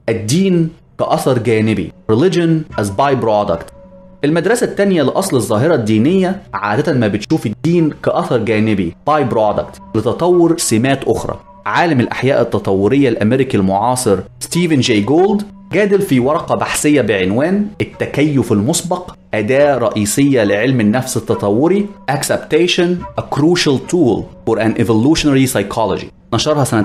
الدين كأثر جانبي Religion as byproduct. المدرسة التانية لأصل الظاهرة الدينية عادة ما بتشوف الدين كأثر جانبي byproduct لتطور سمات أخرى. عالم الأحياء التطورية الأمريكي المعاصر ستيفن جي جولد جادل في ورقة بحثية بعنوان التكيف المسبق أداة رئيسية لعلم النفس التطوري Acceptation a crucial tool for an evolutionary psychology. نشرها سنة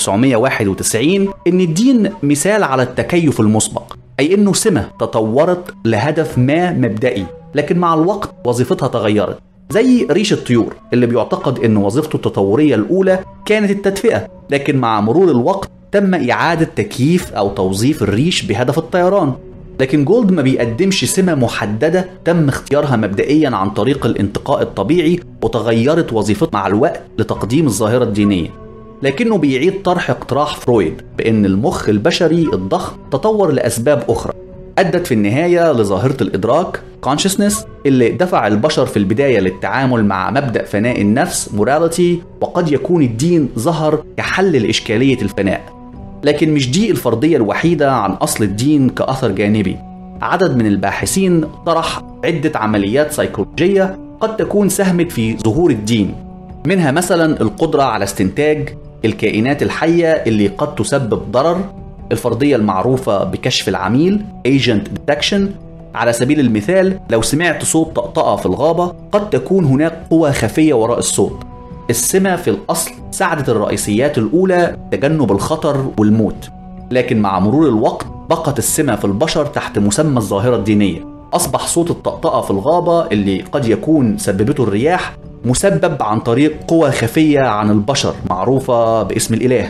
1991 إن الدين مثال على التكيف المسبق، أي إنه سمة تطورت لهدف ما مبدئي لكن مع الوقت وظيفتها تغيرت، زي ريش الطيور اللي بيعتقد إن وظيفته التطورية الأولى كانت التدفئة، لكن مع مرور الوقت تم إعادة تكييف أو توظيف الريش بهدف الطيران. لكن جولد ما بيقدمش سمة محددة تم اختيارها مبدئيا عن طريق الانتقاء الطبيعي وتغيرت وظيفتها مع الوقت لتقديم الظاهرة الدينية، لكنه بيعيد طرح اقتراح فرويد بأن المخ البشري الضخم تطور لأسباب أخرى أدت في النهاية لظاهرة الإدراك consciousness اللي دفع البشر في البداية للتعامل مع مبدأ فناء النفس morality، وقد يكون الدين ظهر كحل لإشكالية الفناء. لكن مش دي الفرضية الوحيدة عن أصل الدين كأثر جانبي. عدد من الباحثين طرح عدة عمليات سيكولوجية قد تكون ساهمت في ظهور الدين، منها مثلا القدرة على استنتاج الكائنات الحية اللي قد تسبب ضرر، الفرضية المعروفة بكشف العميل Agent Detection. على سبيل المثال لو سمعت صوت طقطقة في الغابة قد تكون هناك قوة خفية وراء الصوت. السمة في الأصل ساعدت الرئيسيات الأولى تجنب الخطر والموت، لكن مع مرور الوقت بقت السمة في البشر تحت مسمى الظاهرة الدينية. أصبح صوت الطقطقة في الغابة اللي قد يكون سببته الرياح مسبب عن طريق قوة خفية عن البشر معروفة باسم الإله.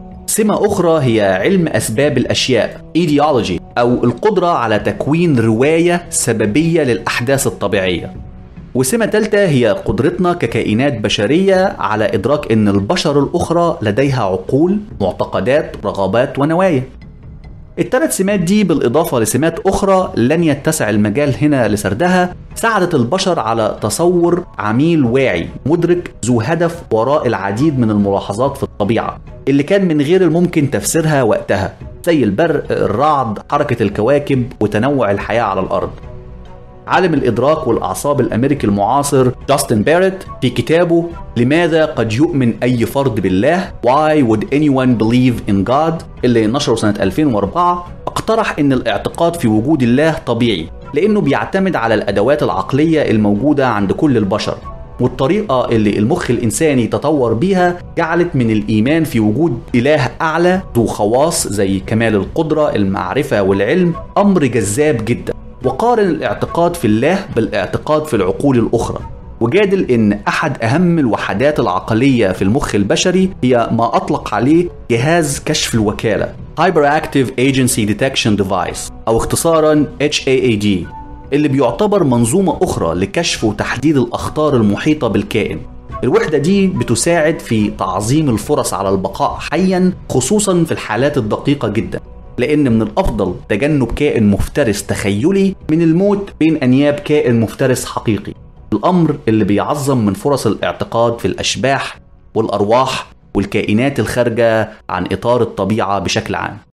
سمة أخرى هي علم أسباب الأشياء Etiology، أو القدرة على تكوين رواية سببية للأحداث الطبيعية. وسمة ثالثة هي قدرتنا ككائنات بشرية على إدراك أن البشر الأخرى لديها عقول، معتقدات، رغبات ونوايا. الثلاث سمات دي بالإضافة لسمات أخرى لن يتسع المجال هنا لسردها ساعدت البشر على تصور عميل واعي مدرك ذو هدف وراء العديد من الملاحظات في الطبيعة اللي كان من غير الممكن تفسيرها وقتها، زي البرق، الرعد، حركة الكواكب، وتنوع الحياة على الأرض. عالم الإدراك والأعصاب الأمريكي المعاصر جاستن باريت في كتابه لماذا قد يؤمن أي فرد بالله Why would anyone believe in God اللي نشره سنة 2004 اقترح أن الاعتقاد في وجود الله طبيعي لأنه بيعتمد على الأدوات العقلية الموجودة عند كل البشر، والطريقة اللي المخ الإنساني تطور بيها جعلت من الإيمان في وجود إله أعلى ذو خواص زي كمال القدرة، المعرفة والعلم أمر جذاب جدا. وقارن الاعتقاد في الله بالاعتقاد في العقول الأخرى، وجادل إن أحد أهم الوحدات العقلية في المخ البشري هي ما أطلق عليه جهاز كشف الوكالة Hyperactive Agency Detection Device، أو اختصارا HAAD، اللي بيعتبر منظومة أخرى لكشف وتحديد الأخطار المحيطة بالكائن. الوحدة دي بتساعد في تعظيم الفرص على البقاء حيا، خصوصا في الحالات الدقيقة جدا، لأن من الأفضل تجنب كائن مفترس تخيلي من الموت بين أنياب كائن مفترس حقيقي، الأمر اللي بيعظم من فرص الاعتقاد في الأشباح والأرواح والكائنات الخارجة عن إطار الطبيعة بشكل عام.